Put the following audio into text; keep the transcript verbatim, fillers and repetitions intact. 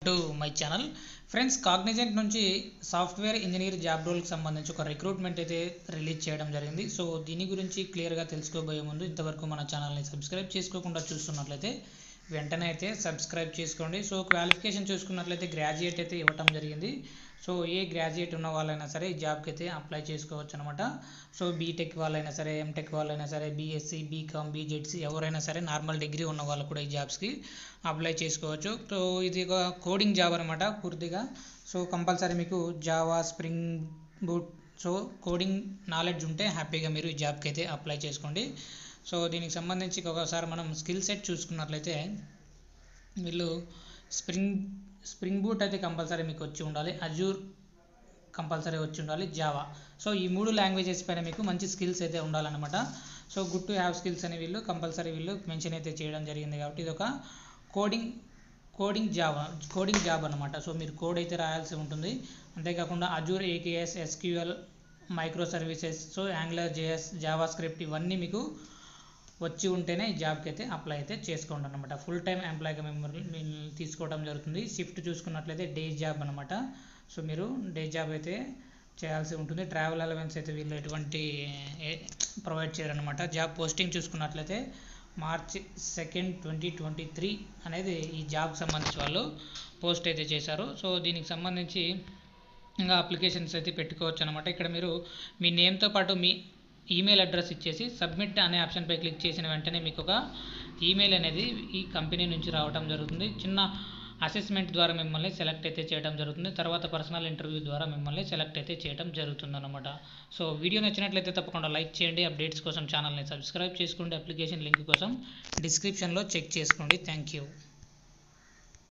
To my channel friends, Cognizant నుంచి software engineer job రోల్కి సంబంధించి ఒక రిక్రూట్మెంట్ అయితే రిలీజ్ చేయడం జరిగింది. సో దీని గురించి క్లియర్గా తెలుసుకోబోయే ముందు ఇంతవరకు మన ఛానల్ని సబ్స్క్రైబ్ చేసుకోకుండా చూస్తున్నట్లయితే వెంటనే అయితే సబ్స్క్రైబ్ చేసుకోండి. సో క్వాలిఫికేషన్ చూసుకున్నట్లయితే గ్రాడ్యుయేట్ అయితే ఇవ్వటం జరిగింది. సో ఏ గ్రాడ్యుయేట్ ఉన్న వాళ్ళైనా సరే ఈ జాబ్కి అయితే అప్లై చేసుకోవచ్చు అనమాట. సో బీటెక్ వాళ్ళైనా సరే, ఎంటెక్ వాళ్ళైనా సరే, బీఎస్సీ, బీకామ్, బీజెడ్సీ ఎవరైనా సరే నార్మల్ డిగ్రీ ఉన్న వాళ్ళు కూడా ఈ జాబ్స్కి అప్లై చేసుకోవచ్చు. సో ఇది ఒక కోడింగ్ జాబ్ అనమాట పూర్తిగా. సో కంపల్సరీ మీకు Java, Spring boot, so coding knowledge ఉంటే హ్యాపీగా మీరు ఈ జాబ్కి అయితే అప్లై చేసుకోండి. సో దీనికి సంబంధించి ఒకసారి మనం స్కిల్ సెట్ చూసుకున్నట్లయితే వీళ్ళు స్ప్రింగ్ స్ప్రింగ్ బూట్ అయితే కంపల్సరీ మీకు వచ్చి ఉండాలి, అజూర్ కంపల్సరీ వచ్చి ఉండాలి, జావా. సో ఈ మూడు లాంగ్వేజెస్ పైన మీకు మంచి స్కిల్స్ అయితే ఉండాలన్నమాట. So good to have skills అని వీళ్ళు కంపల్సరీ వీళ్ళు మెన్షన్ అయితే చేయడం జరిగింది. కాబట్టి ఇది ఒక coding coding job coding job అనమాట. సో మీరు కోడ్ అయితే రాయాల్సి ఉంటుంది. అంతేకాకుండా Azure, AKS, SQL, micro services, so Angular, JS, JavaScript ఇవన్నీ మీకు వచ్చి ఉంటేనే ఈ జాబ్కి అయితే అప్లై అయితే చేసుకోండి అనమాట. ఫుల్ టైం ఎంప్లాయ్గా మిమ్మల్ని తీసుకోవడం జరుగుతుంది. షిఫ్ట్ చూసుకున్నట్లయితే డే జాబ్ అనమాట. సో మీరు డే జాబ్ అయితే చేయాల్సి ఉంటుంది. ట్రావెల్ అలవెన్స్ అయితే వీళ్ళు ఎటువంటి ప్రొవైడ్ చేయరనమాట. జాబ్ పోస్టింగ్ చూసుకున్నట్లయితే March second twenty twenty three అనేది ఈ జాబ్కి సంబంధించి వాళ్ళు పోస్ట్ అయితే చేశారు. సో దీనికి సంబంధించి ఇంకా అప్లికేషన్స్ అయితే పెట్టుకోవచ్చు అనమాట. ఇక్కడ మీరు మీ నేమ్తో పాటు మీ ఈమెయిల్ అడ్రస్ ఇచ్చేసి సబ్మిట్ అనే ఆప్షన్పై క్లిక్ చేసిన వెంటనే మీకు ఒక ఈమెయిల్ అనేది ఈ కంపెనీ నుంచి రావడం జరుగుతుంది. చిన్న అసెస్మెంట్ ద్వారా మిమ్మల్ని సెలెక్ట్ అయితే చేయడం జరుగుతుంది. తర్వాత పర్సనల్ ఇంటర్వ్యూ ద్వారా మిమ్మల్ని సెలెక్ట్ అయితే చేయడం జరుగుతుంది అనమాట. సో వీడియో నచ్చినట్లయితే తప్పకుండా లైక్ చేయండి. అప్డేట్స్ కోసం ఛానల్ని సబ్స్క్రైబ్ చేసుకోండి. అప్లికేషన్ లింక్ కోసం డిస్క్రిప్షన్లో చెక్ చేసుకోండి. Thank you.